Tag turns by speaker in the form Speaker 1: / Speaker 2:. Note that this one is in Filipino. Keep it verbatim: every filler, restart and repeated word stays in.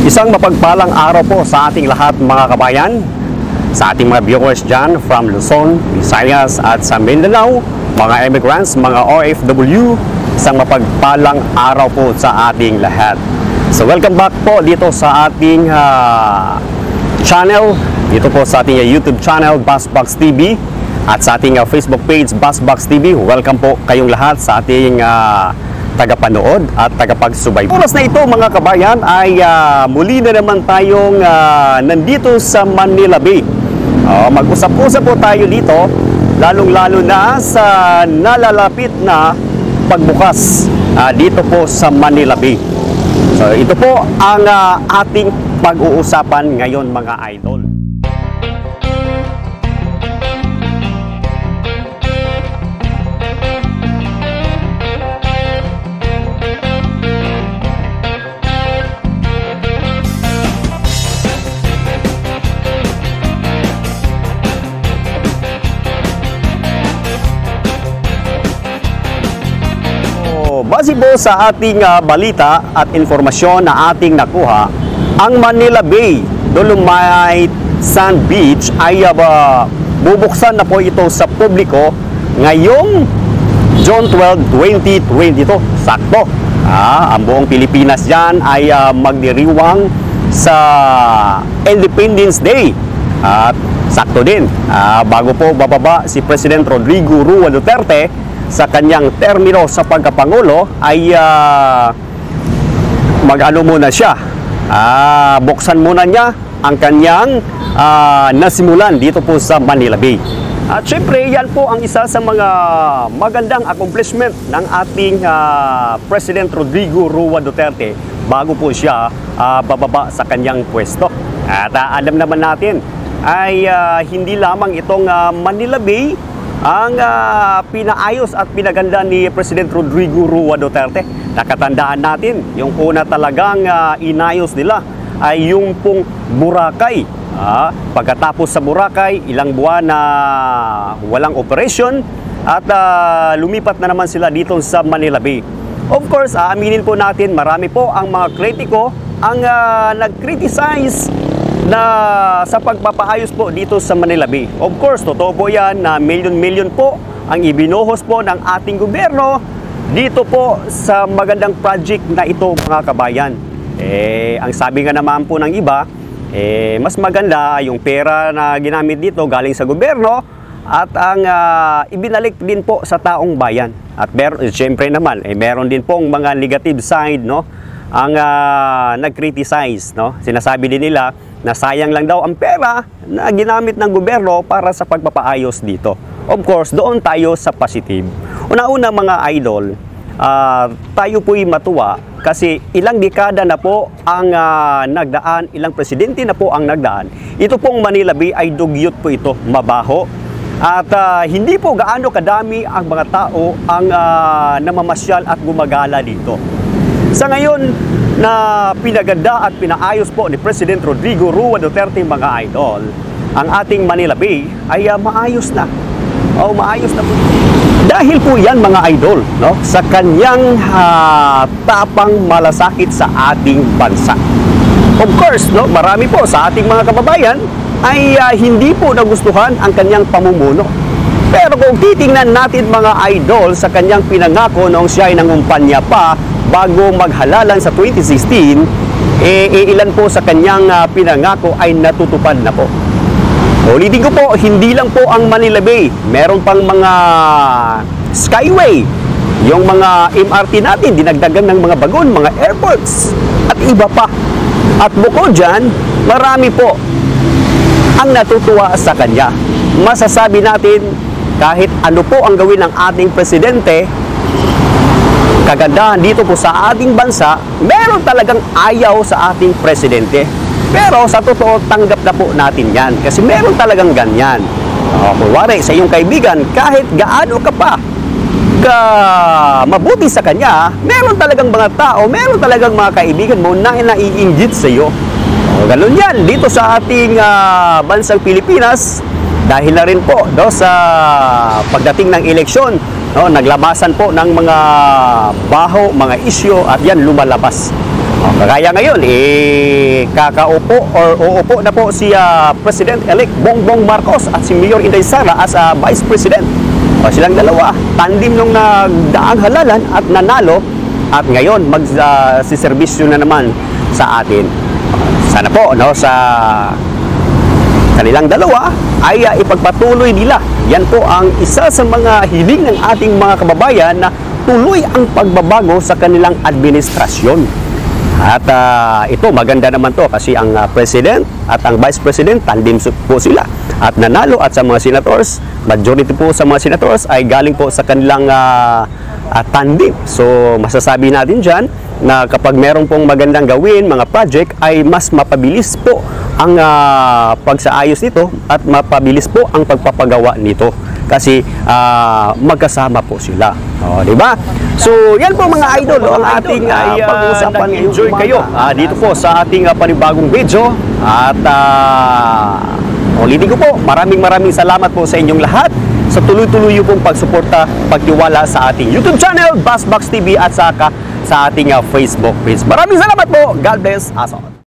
Speaker 1: Isang mapagpalang araw po sa ating lahat mga kabayan, sa ating mga viewers dyan from Luzon, Visayas at sa Mindanao, mga immigrants, mga O F W, isang mapagpalang araw po sa ating lahat. So welcome back po dito sa ating uh, channel, dito po sa ating uh, YouTube channel, Busbox T V, at sa ating uh, Facebook page, Busbox T V. Welcome po kayong lahat sa ating uh, tagapanood at tagapagsubaybay. Oras na ito mga kabayan ay uh, muli na naman tayong uh, nandito sa Manila Bay. Uh, Mag-usap-usap po tayo dito, lalong-lalo na sa nalalapit na pagbukas uh, dito po sa Manila Bay. So ito po ang uh, ating pag-uusapan ngayon mga idol. Base po sa ating uh, balita at informasyon na ating nakuha, ang Manila Bay Dolomite Sand Beach ay uh, bubuksan na po ito sa publiko ngayong June twelfth, twenty twenty-two. Sakto. Ah, ang buong Pilipinas dyan ay uh, magdiriwang sa Independence Day. At sakto din, ah, bago po bababa si President Rodrigo Roa Duterte sa kanyang termino sa pagkapangulo ay uh, mag-ano muna siya, uh, buksan muna niya ang kanyang uh, nasimulan dito po sa Manila Bay. At syempre yan po ang isa sa mga magandang accomplishment ng ating uh, President Rodrigo Roa Duterte bago po siya uh, bababa sa kanyang pwesto. At uh, alam naman natin ay uh, hindi lamang itong uh, Manila Bay ang uh, pinaayos at pinaganda ni President Rodrigo Roa Duterte. Nakatandaan natin, yung una talagang uh, inayos nila ay yung pong Boracay. Ah, pagkatapos sa Boracay, ilang buwan na walang operation at uh, lumipat na naman sila dito sa Manila Bay. Of course, aaminin po natin, marami po ang mga kritiko ang uh, nag-criticize na sa pagpapaayos po dito sa Manila Bay. Of course, totoo po yan na milyon-milyon po ang ibinuhos po ng ating gobyerno dito po sa magandang project na ito mga kabayan. Eh, ang sabi nga naman po ng iba, eh, mas maganda yung pera na ginamit dito galing sa gobyerno at ang uh, ibinalik din po sa taong bayan. At mer siyempre naman, eh, meron din pong mga negative side, no? Ang uh, nag-criticize, no? Sinasabi din nila na sayang lang daw ang pera na ginamit ng gobyerno para sa pagpapaayos dito. Of course, doon tayo sa positive. Una-una mga idol, uh, tayo po'y matuwa kasi ilang dekada na po ang uh, nagdaan, ilang presidente na po ang nagdaan. Ito pong Manila Bay ay dugyot po ito, mabaho. At uh, hindi po gaano kadami ang mga tao ang uh, namamasyal at gumagala dito. Sa ngayon na pinaganda at pinaayos po ni President Rodrigo Roa Duterte mga idol, ang ating Manila Bay ay uh, maayos na. O maayos na po. Dahil po yan mga idol, no, sa kanyang uh, tapang malasakit sa ating bansa. Of course, no, marami po sa ating mga kababayan ay uh, hindi po nagustuhan ang kanyang pamumuno. Pero kung titingnan natin mga idol sa kanyang pinangako noong siya ay nangumpanya pa bago maghalalan sa twenty sixteen, eh, ilan po sa kanyang uh, pinangako ay natutupad na po. Ulitin ko po, hindi lang po ang Manila Bay. Meron pang mga skyway, yung mga M R T natin, dinagdagan ng mga bagon, mga airports, at iba pa. At bukod dyan, marami po ang natutuwa sa kanya. Masasabi natin, kahit ano po ang gawin ng ating presidente, kagandahan dito po sa ating bansa, meron talagang ayaw sa ating presidente. Pero sa totoo, tanggap na po natin yan. Kasi meron talagang ganyan. Uh, Kuwari, sa iyong kaibigan, kahit gaano ka pa ka mabuti sa kanya, meron talagang mga tao, meron talagang mga kaibigan mo na naiinggit sa iyo. Uh, ganun yan. Dito sa ating uh, bansang Pilipinas, dahil na rin po do, sa pagdating ng eleksyon, no, naglabasan po ng mga baho, mga isyo at yan lumalabas. Oh, kagaya ngayon, eh, kakaupo or uupo na po si uh, President-elect Bongbong Marcos at si Mayor Inday Sara as uh, Vice President. O silang dalawa, tandem nung nagdaang halalan at nanalo at ngayon magsiservisyo uh, na naman sa atin. Sana po no, sa kanilang dalawa ay uh, ipagpatuloy nila. Yan po ang isa sa mga hiling ng ating mga kababayan na tuloy ang pagbabago sa kanilang administrasyon. At uh, ito maganda naman to kasi ang uh, President at ang Vice President tandem po sila at nanalo at sa mga senators, majority po sa mga senators ay galing po sa kanilang uh, uh, tandem. So masasabi natin dyan na kapag meron pong magandang gawin mga project ay mas mapabilis po ang uh, pagsaayos nito at mapabilis po ang pagpapagawa nito kasi uh, magkasama po sila. O, di ba? So, yan po mga idol, ang ating uh, pag-uusapan. Enjoy kayo uh, dito po sa ating uh, panibagong video. At uh, ulitin ko po, maraming maraming salamat po sa inyong lahat sa tuloy-tuloy pong pagsuporta, pagtiwala sa ating YouTube channel, Buzzbox T V at saka sa ating uh, Facebook page. Maraming salamat po. God bless us all.